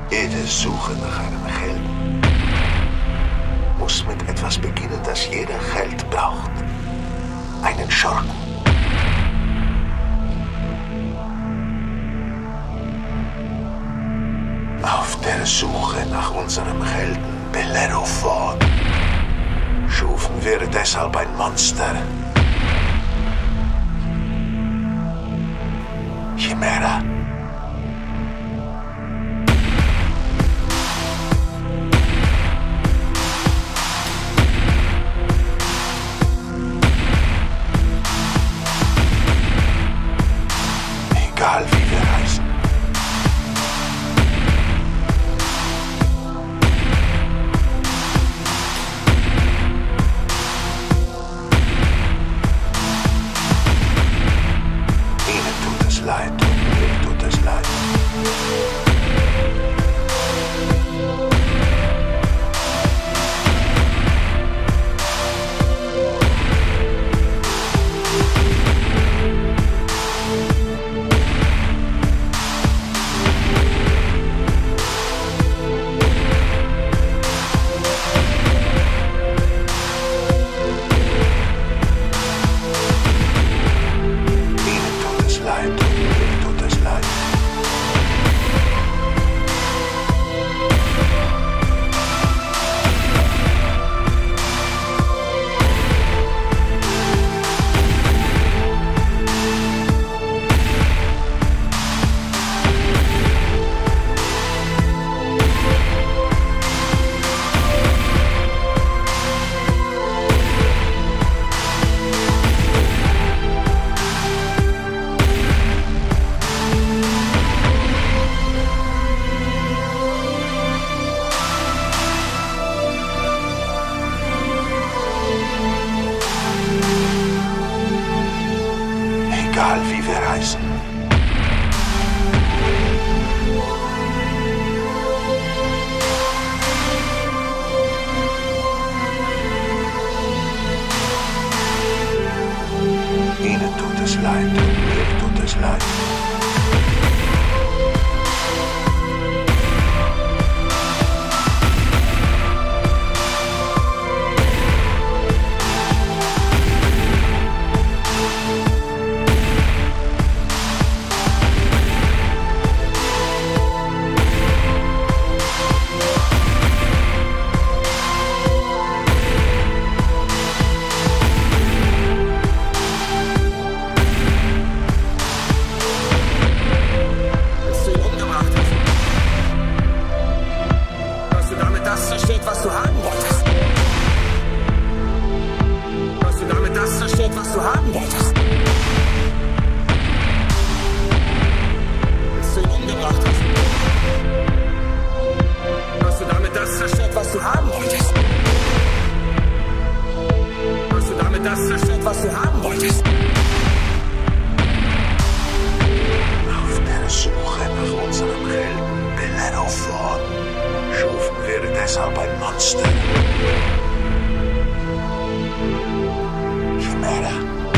Jede Suche nach einem Helden muss mit etwas beginnen, das jeder Held braucht. Einen Schurken. Auf der Suche nach unserem Helden Bellerophon schufen wir deshalb ein Monster. Chimera. Egal wie wir reisen. Ihnen tut es leid und mir tut es leid. Egal wie wir reisen. Ihnen tut es leid und mir tut es leid. Was du haben wolltest. Hast du damit das zerstört, was du haben wolltest? Bis du ihn umgebracht hast. Hast du damit das zerstört, was du haben wolltest? Hast du damit das zerstört, was du haben wolltest? Auf der Suche nach unserem Helden Bellerophon schufen wir deshalb ein Monster. Chimera.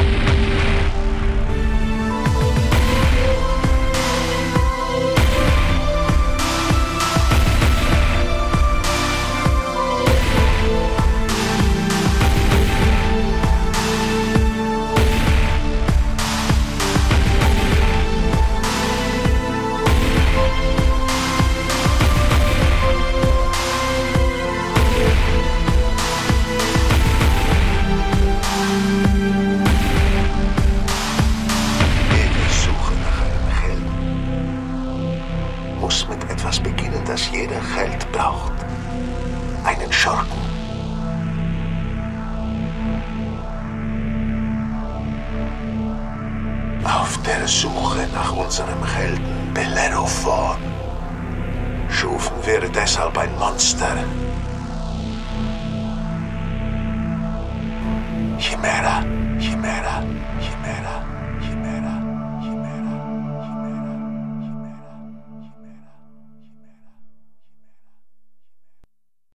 Muss mit etwas beginnen, das jeder Held braucht. Einen Schurken. Auf der Suche nach unserem Helden Bellerophon schufen wir deshalb ein Monster. Chimera, Chimera, Chimera.